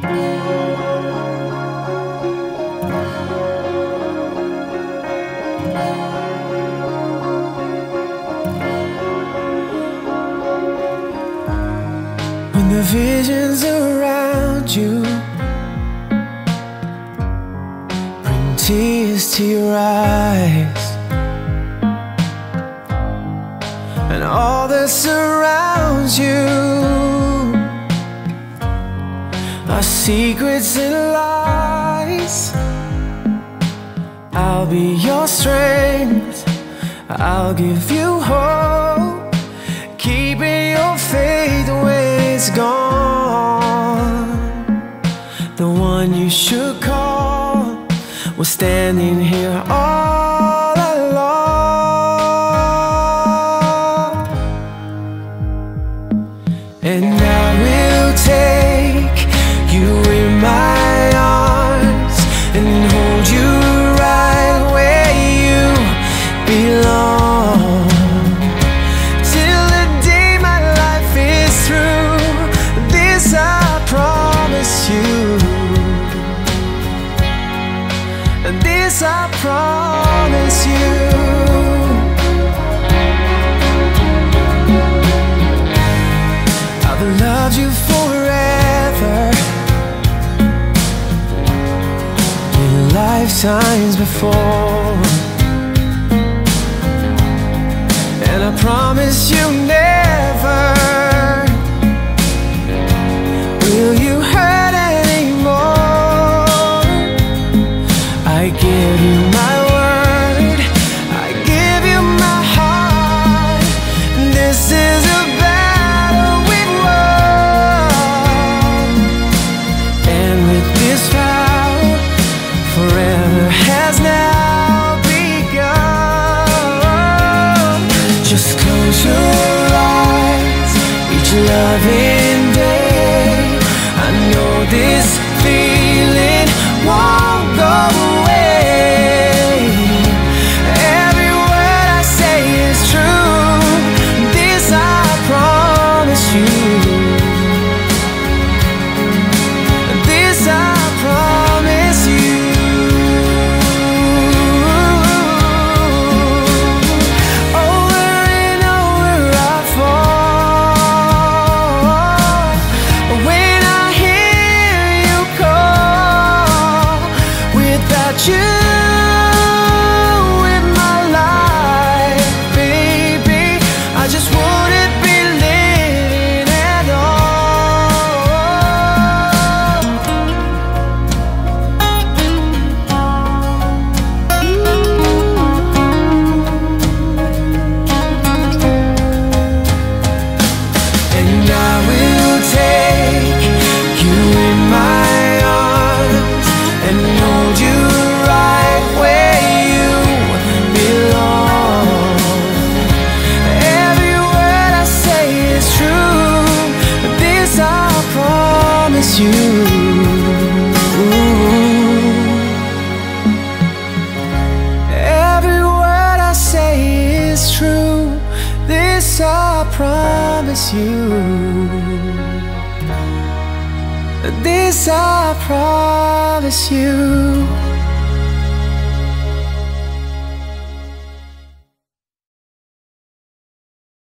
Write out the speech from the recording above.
When the visions around you bring tears to your eyes, and all that surrounds you are secrets and lies, I'll be your strength, I'll give you hope, keeping your faith when it's gone. The one you should call was standing here all along. And I will take you in my arms and hold you right where you belong, till the day my life is through. This I promise you, and this I promise you. I've loved you forever, in lifetimes before, and I promise you never will you hurt anymore. I give you my word, I give you my heart. This is a battle we've won, and with this vow, forever has now begun. Just close your eyes each loving day. I know this feeling won't go away. Every word I say is true. This I promise you. This I promise you. Over and over I fall when I hear you call. Without you in my life, baby, I just wouldn't be living at all. And I will take you in my arms and hold you right where you belong. Every word I say is true. This I promise you. Every word I say is true. This I promise you. This I promise you.